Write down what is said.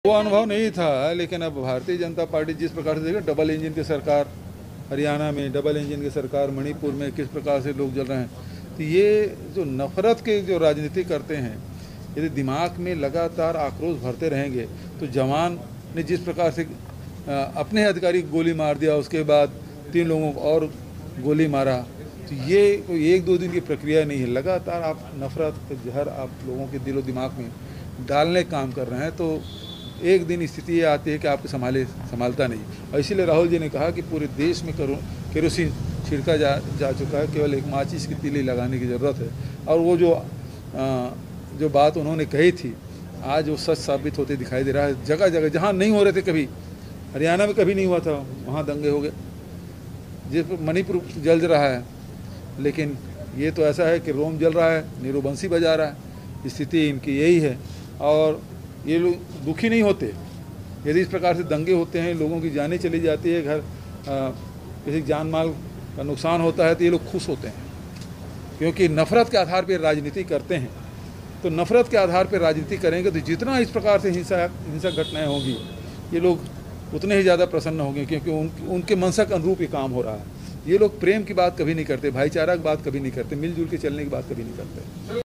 वो अनुभव नहीं था, लेकिन अब भारतीय जनता पार्टी जिस प्रकार से देखा, डबल इंजन की सरकार हरियाणा में, डबल इंजन की सरकार मणिपुर में, किस प्रकार से लोग जल रहे हैं, तो ये जो नफरत के जो राजनीति करते हैं, यदि दिमाग में लगातार आक्रोश भरते रहेंगे तो जवान ने जिस प्रकार से अपने अधिकारी को गोली मार दिया, उसके बाद 3 लोगों को और गोली मारा, तो ये कोई 1-2 दिन की प्रक्रिया नहीं है। लगातार आप नफरत का जहर आप लोगों के दिलो दिमाग में डालने काम कर रहे हैं, तो एक दिन स्थिति ये आती है कि आपको संभालता नहीं। और इसीलिए राहुल जी ने कहा कि पूरे देश में केरोसिन छिड़का जा चुका है, केवल एक माचिस की तीली लगाने की ज़रूरत है। और वो जो बात उन्होंने कही थी, आज वो सच साबित होते दिखाई दे रहा है। जगह जगह जहाँ नहीं हो रहे थे कभी, हरियाणा में कभी नहीं हुआ था, वहाँ दंगे हो गए। जिस मणिपुर जल रहा है, लेकिन ये तो ऐसा है कि रोम जल रहा है, नीरू बंसी बजा रहा है। स्थिति इनकी यही है और ये लोग दुखी नहीं होते। यदि इस प्रकार से दंगे होते हैं, लोगों की जानें चली जाती है, घर किसी जान माल का नुकसान होता है, तो ये लोग खुश होते हैं, क्योंकि नफ़रत के आधार पर राजनीति करते हैं। तो नफ़रत के आधार पर राजनीति करेंगे तो जितना इस प्रकार से हिंसक घटनाएँ होंगी, ये लोग उतने ही ज़्यादा प्रसन्न होंगे, क्योंकि उनके मनसा के अनुरूप ये काम हो रहा है। ये लोग प्रेम की बात कभी नहीं करते, भाईचारा की बात कभी नहीं करते, मिलजुल के चलने की बात कभी नहीं करते।